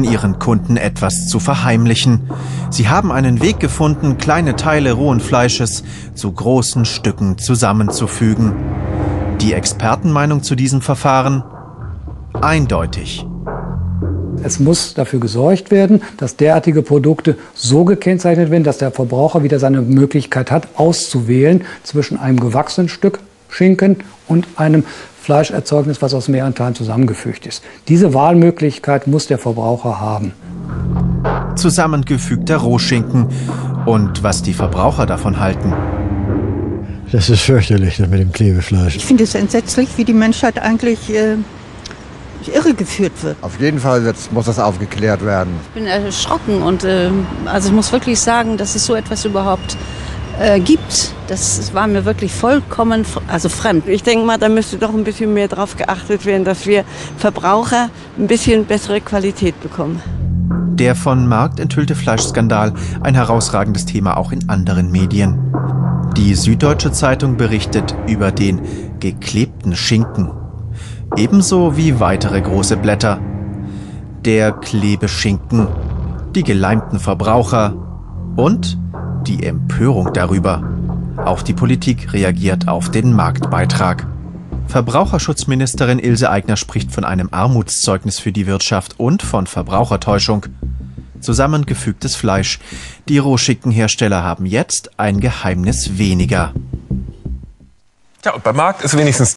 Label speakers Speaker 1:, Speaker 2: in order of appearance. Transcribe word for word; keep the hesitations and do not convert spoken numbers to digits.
Speaker 1: ihren Kunden etwas zu verheimlichen. Sie haben einen Weg gefunden, kleine Teile rohen Fleisches zu großen Stücken zusammenzufügen. Die Expertenmeinung zu diesem Verfahren? Eindeutig.
Speaker 2: Es muss dafür gesorgt werden, dass derartige Produkte so gekennzeichnet werden, dass der Verbraucher wieder seine Möglichkeit hat, auszuwählen zwischen einem gewachsenen Stück Schinken und einem Fleischerzeugnis, was aus mehreren Teilen zusammengefügt ist. Diese Wahlmöglichkeit muss der Verbraucher haben.
Speaker 1: Zusammengefügter Rohschinken. Und was die Verbraucher davon halten.
Speaker 3: Das ist fürchterlich, das mit dem Klebefleisch.
Speaker 4: Ich finde es entsetzlich, wie die Menschheit eigentlich äh, irregeführt wird.
Speaker 5: Auf jeden Fall wird, muss das aufgeklärt werden.
Speaker 6: Ich bin erschrocken und äh, also ich muss wirklich sagen, dass es so etwas überhaupt äh, gibt. Das war mir wirklich vollkommen also fremd.
Speaker 7: Ich denke mal, da müsste doch ein bisschen mehr darauf geachtet werden, dass wir Verbraucher ein bisschen bessere Qualität bekommen.
Speaker 1: Der von Markt enthüllte Fleischskandal, ein herausragendes Thema auch in anderen Medien. Die Süddeutsche Zeitung berichtet über den geklebten Schinken. Ebenso wie weitere große Blätter. Der Klebeschinken, die geleimten Verbraucher und die Empörung darüber. Auch die Politik reagiert auf den Marktbeitrag. Verbraucherschutzministerin Ilse Aigner spricht von einem Armutszeugnis für die Wirtschaft und von Verbrauchertäuschung. Zusammengefügtes Fleisch. Die Rohschinkenhersteller haben jetzt ein Geheimnis weniger.
Speaker 8: Ja, und beim Markt ist wenigstens